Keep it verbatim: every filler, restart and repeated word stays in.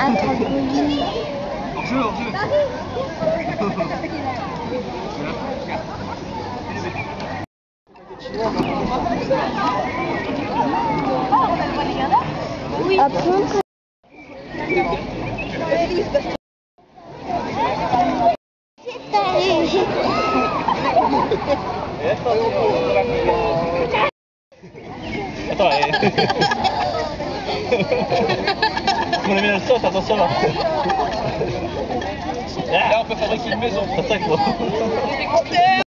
un trampoline. En jeu, en jeu. Oui. Apprendre. Attends, allez. On a mis le saute, attention là. Là, on peut fabriquer une maison. C'est ça quoi.